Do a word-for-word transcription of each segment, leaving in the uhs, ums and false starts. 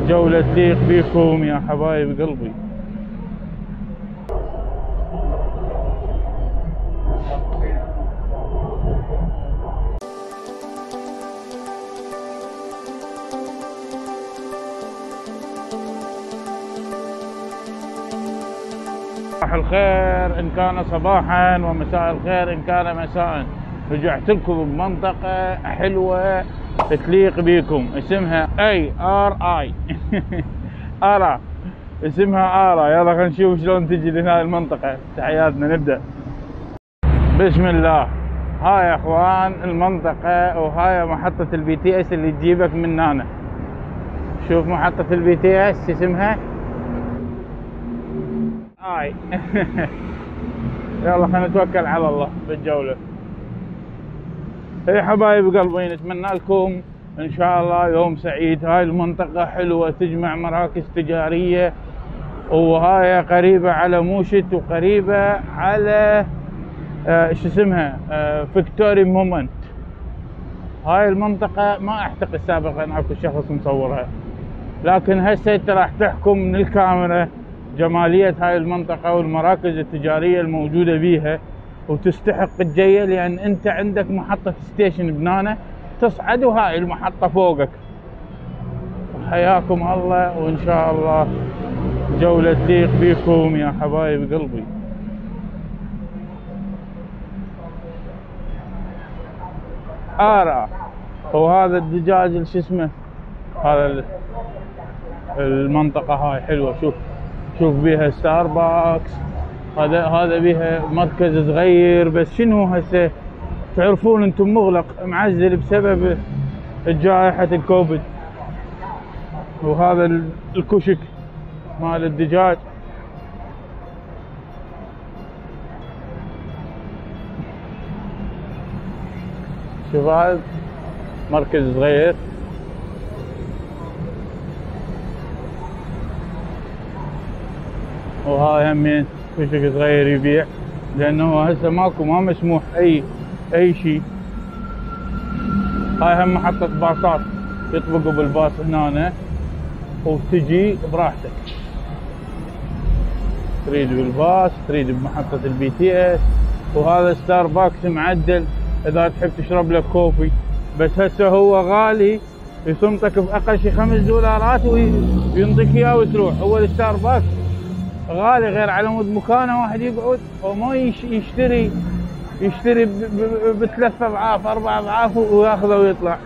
جولة تليق بيكم يا حبايب قلبي. صباح الخير إن كان صباحا، ومساء الخير إن كان مساء. رجعت لكم بمنطقة حلوة تليق بيكم، اسمها اي ار اي ارا، اسمها ارا. يلا خلينا نشوف شلون تجي لهنا المنطقة. تحياتنا، نبدأ. بسم الله. هاي يا اخوان المنطقة، وهاي محطة البي تي اس اللي تجيبك من هنا. شوف محطة البي تي اس اسمها اي يلا خلينا نتوكل على الله بالجولة. يا حبايب قلبي، نتمنى لكم ان شاء الله يوم سعيد. هاي المنطقة حلوة، تجمع مراكز تجارية، وهاي قريبة على موشت وقريبة على آه شو اسمها آه فيكتوري مومنت. هاي المنطقة ما اعتقد سابقا اكو شخص مصورها، لكن هسه انت راح تحكم من الكاميرا جمالية هاي المنطقة والمراكز التجارية الموجودة بيها، وتستحق الجية، لأن أنت عندك محطة ستيشن بنانة تصعد وهاي المحطة فوقك. حياكم الله، وإن شاء الله جولة تليق بيكم يا حبايب قلبي. آرا. وهذا الدجاج شو اسمه، هذا المنطقة هاي حلوة. شوف شوف بيها ستاربكس، هذا هذا بيها مركز صغير، بس شنو هسه تعرفون انتم مغلق معزل بسبب جائحة الكوفيد. وهذا الكشك مال الدجاج. شوف هذا مركز صغير. وهاي همين كشك صغير يبيع، لانه هسه ماكو ما مسموح اي اي شيء. هاي هم محطة باصات، يطبقوا بالباص هنا وتجي براحتك، تريد بالباص تريد بمحطة البي تي اس. وهذا ستاربكس معدل اذا تحب تشرب لك كوفي، بس هسه هو غالي، يصمتك باقل شيء خمس دولارات وينطيك اياه وتروح. هو الستاربكس غالي، غير على مود مكانه واحد يقعد وما يشتري يشتري بثلاث اضعاف اربع اضعاف وياخذه ويطلع.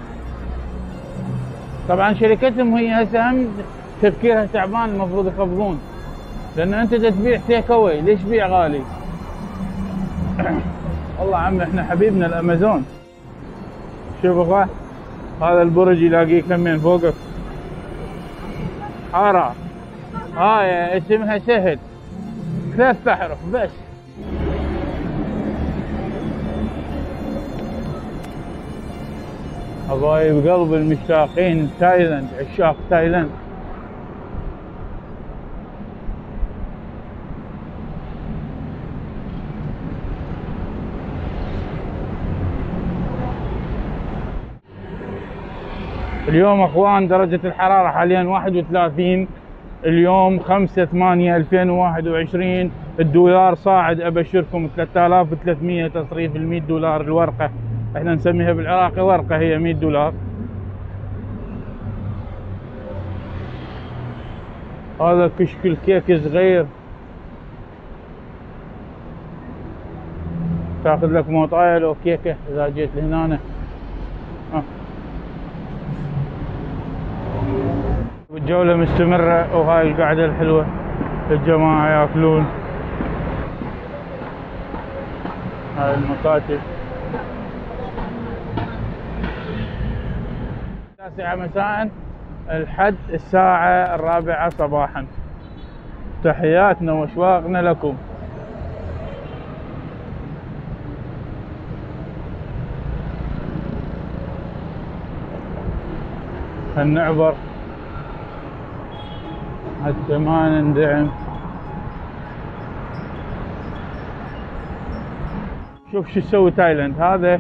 طبعا شركتهم هي هسه هم تفكيرها تعبان، المفروض يخفضون، لان انت تبيع تيك اواي، ليش بيع غالي؟ والله عم احنا حبيبنا الامازون. شوف اخوان، هذا البرج يلاقيك همين فوقك. حارة هاي اسمها سهل، ثلاث احرف بس. حبايب قلب المشتاقين تايلاند، عشاق تايلاند. اليوم اخوان درجة الحرارة حاليا واحد وثلاثين، اليوم خمسة ثمانية ألفين وواحد وعشرين. الدولار صاعد ابشركم ثلاثة آلاف وثلاثمية تصريف ال مية دولار الورقة، احنا نسميها بالعراقي ورقة، هي مية دولار. هذا كشك الكيك صغير، تاخذ لك موطايه لو كيكه اذا جيت لهنا. أه. والجولة مستمرة، وهاي القعدة الحلوة، الجماعة ياكلون. هاي المكاتب. التاسعة مساء الحد الساعة الرابعة صباحا. تحياتنا واشواقنا لكم. هنعبر حتى ما نندعم. شوف شو تسوي تايلاند. هذا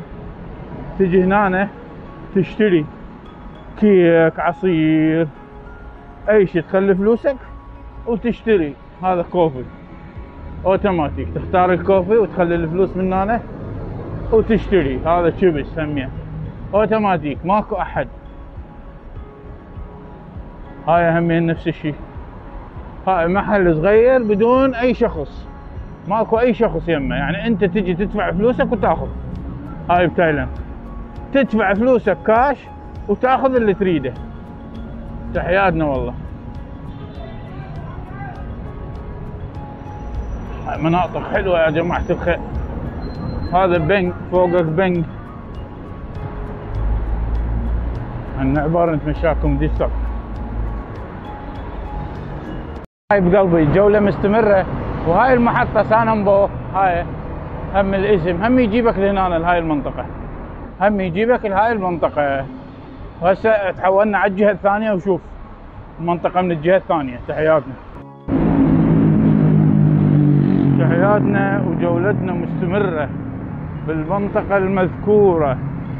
تجي هنا تشتري كيك، عصير، اي شيء تخلي فلوسك وتشتري. هذا كوفي اوتوماتيك، تختار الكوفي وتخلي الفلوس من هنا وتشتري. هذا شيبس سميه اوتوماتيك، ماكو احد. هاي همين نفس الشيء، هاي محل صغير بدون اي شخص، ماكو اي شخص يمه، يعني انت تجي تدفع فلوسك وتاخذ. هاي بتايلاند تدفع فلوسك كاش وتاخذ اللي تريده. تحياتنا والله. هاي مناطق حلوه يا جماعه الخير. هذا بنك فوقك بنك. النعبار نتمشاكم دي السوق. هاي بقلبي جولة مستمرة. وهاي المحطة سانمبو، هاي هم الاسم هم يجيبك لهنا لهاي المنطقة، هم يجيبك لهاي المنطقة. وهسه تحولنا على الجهة الثانية وشوف المنطقة من الجهة الثانية. تحياتنا تحياتنا وجولتنا مستمرة بالمنطقة المذكورة.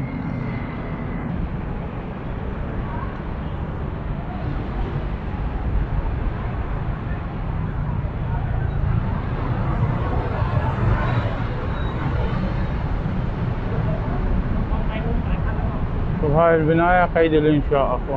وهاي البناية قيد الإنشاء أخوان.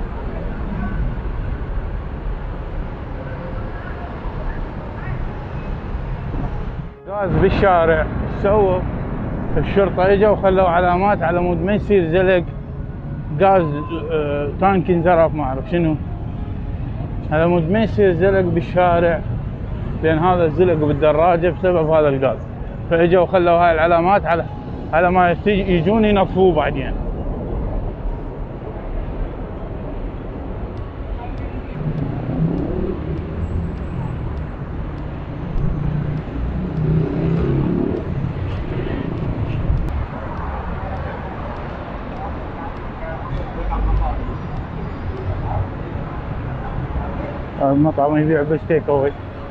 غاز بالشارع سووا الشرطة، اجوا وخلوا علامات على مود ما يصير زلق غاز اه تانك انزرف ما اعرف شنو، على مود ما يصير زلق بالشارع، لان هذا الزلق بالدراجة بسبب هذا الغاز. فاجوا وخلوا هاي العلامات على على ما يجون ينظفوه بعدين. المطعم يبيع بس تيك أواي.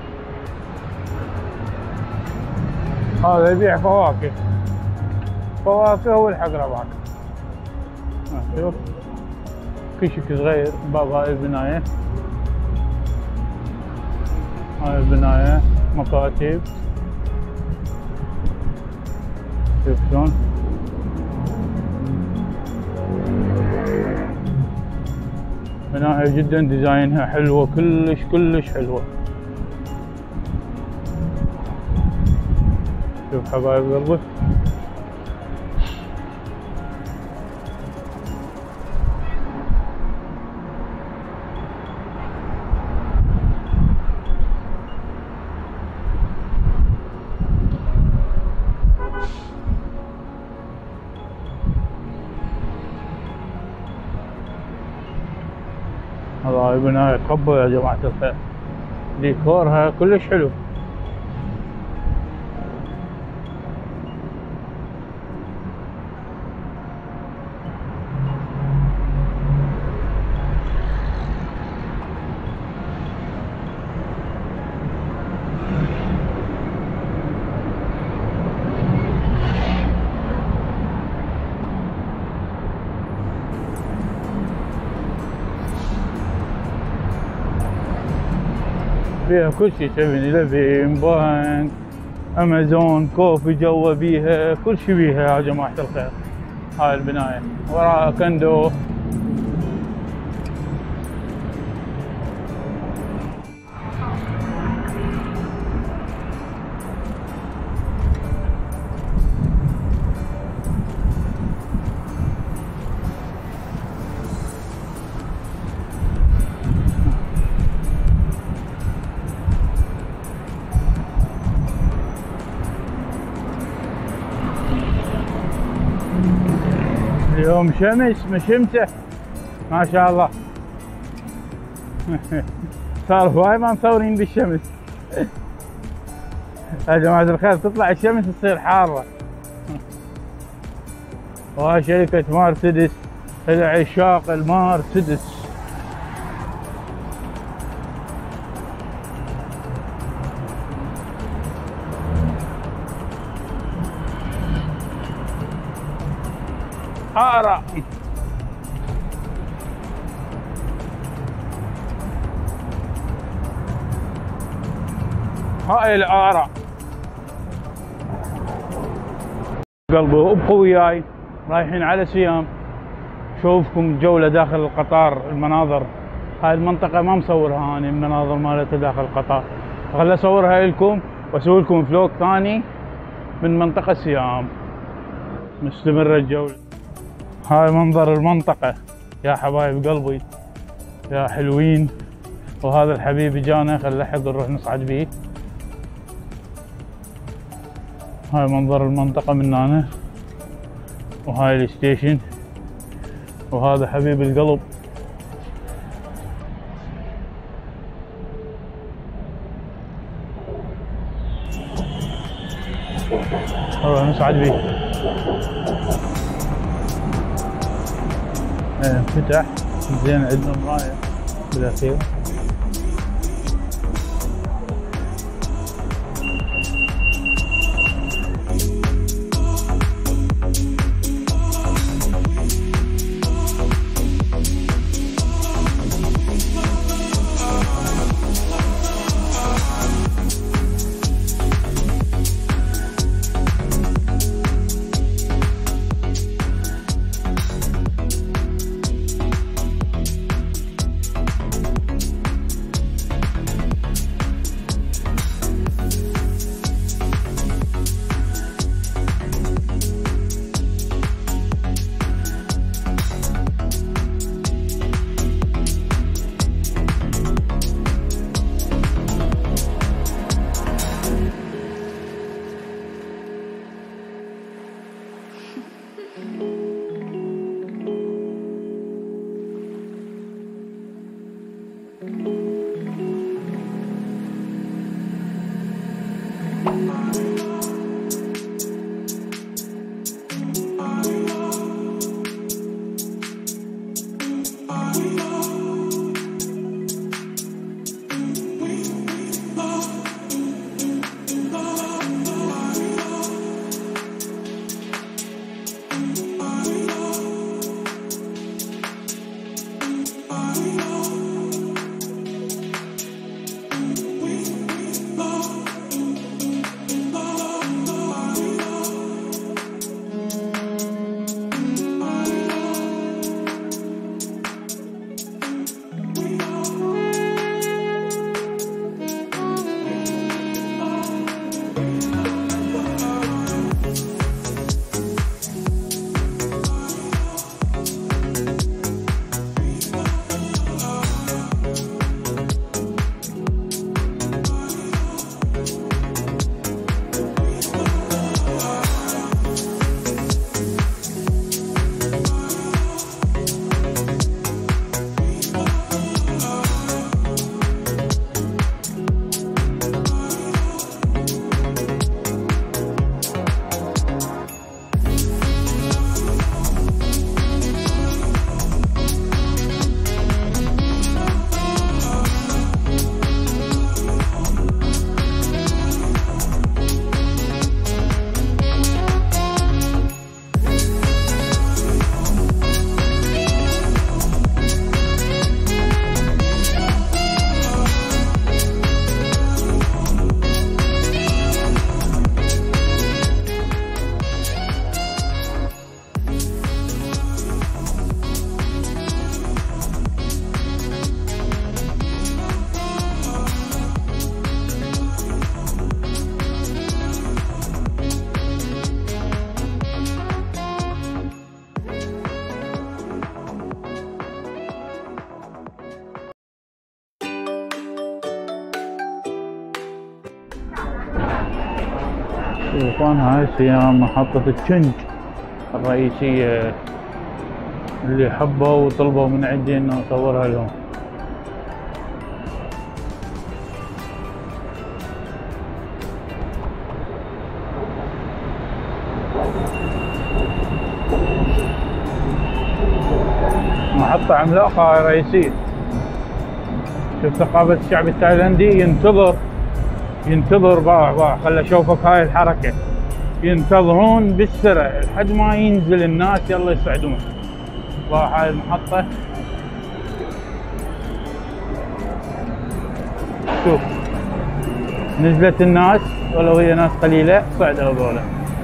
هذا يبيع فواكه، فواكه والحق ربعك. شوف كشك صغير باب هاي البناية. هاي البناية مكاتب، شوف شلون بناية جدا ديزاينها حلوة، كلش كلش حلوة. شوف حبايب قلبي هاي بناية قبة يا جماعة الخير، ديكورها كلش حلو. فيها كل شيء، سفن إليفن، بنك، امازون، كوفي جوا بيها، كل شيء بيها يا جماعة الخير. هاي البناية وراها كندو. اليوم شمس مشمسة ما شاء الله. صار هواي ما مصورين بالشمس. يا جماعة الخير تطلع الشمس تصير حارة. وهاي شركة مرسيدس لعشاق المرسيدس. حارة هاي الآراء قلبي. ابقوا وياي رايحين على سيام، شوفكم جولة داخل القطار. المناظر هاي المنطقة ما مصورها أنا، المناظر مالتها داخل القطار، خل اصورها لكم واسوي لكم فلوق ثاني من منطقة سيام. مستمرة الجولة. هاي منظر المنطقة يا حبايب قلبي يا حلوين. وهذا الحبيب جانا، خل لحق نروح نصعد بيه. هاي منظر المنطقة من هنا، وهاي الستيشن، وهذا حبيب القلب. نروح نصعد بيه. انفتح زين، عندنا مراية بالاخير. شوفون هاي سيام محطة الشنج الرئيسية اللي حبوا وطلبوا من عندي انه اصورها لهم. محطة عملاقة رئيسية. شوف ثقافة الشعب التايلاندي، ينتظر ينتظر باع باع خل اشوفك هاي الحركة، ينتظرون بالسرعة لحد ما ينزل الناس يلا يصعدون. باع هاي المحطة شوف نزلت الناس ولو هي ناس قليلة صعدوا هذولا.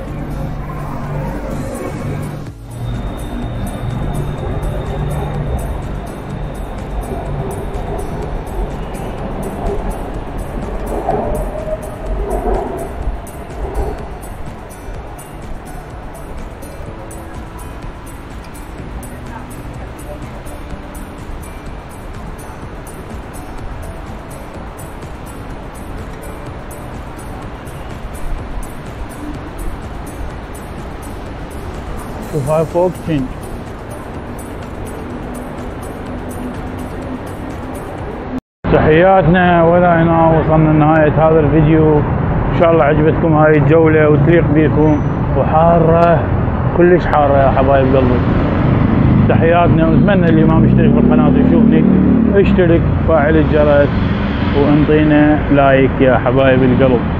شوف هاي فوق تشنج. تحياتنا ولا هنا وصلنا لنهاية هذا الفيديو. ان شاء الله عجبتكم هاي الجولة وتليق بيكم، وحارة كلش حارة يا حبايب قلبي. تحياتنا، واتمنى اللي ما مشترك بالقناة يشوفني اشترك، فاعل الجرس، وانطينا لايك يا حبايب القلب.